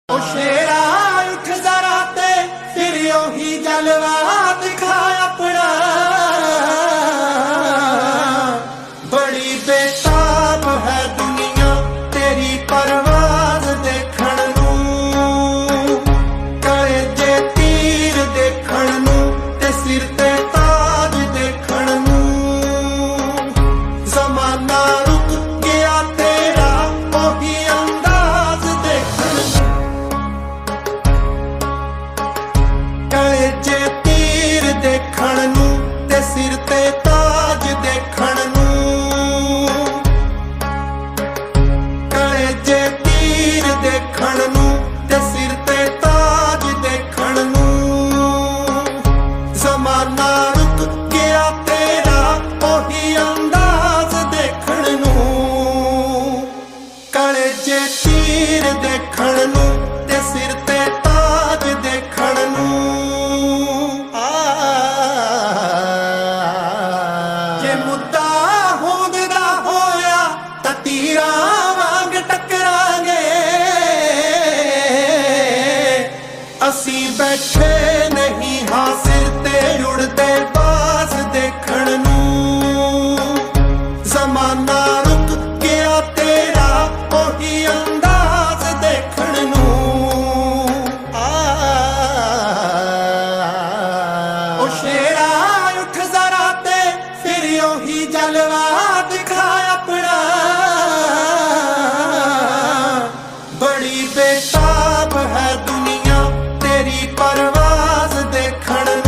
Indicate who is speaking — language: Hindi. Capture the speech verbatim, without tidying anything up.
Speaker 1: ओ शेरा उठ जरा ते फिर ही जलवा दिखा अपना, बड़ी बेताब है दुनिया तेरी परवाज देखण नूं, कले जे तीर देखण नूं ते सिर ते ताज देखण नूं, ज़माना रुक गया तेरा ओही अंदाज देखण नूं, कले जे तीर देखण नूं ते सिर ते ताज देखण नूं, कले जे तीर देखण नूं ते सिर ते ताज देखण नूं, ज़माना रुक गया तेरा ओही अंदाज देखण नूं, कले जे तीर देखण नूं ते सिर ते ताज देखण नूं। जे मुद्दा होंदा होया तां तीरां वांग टकरांगे, असीं बैठे नहीं हां सिर ते उड़दे बाज देखण नूं, ज़माना रुक गया तेरा ओही अंदाज देखण नूं। ओ शेरा उठ जरा ते फिर ही जलवा दिखा अपना, बड़ी बेताब है दुनिया तेरी परवाज देखण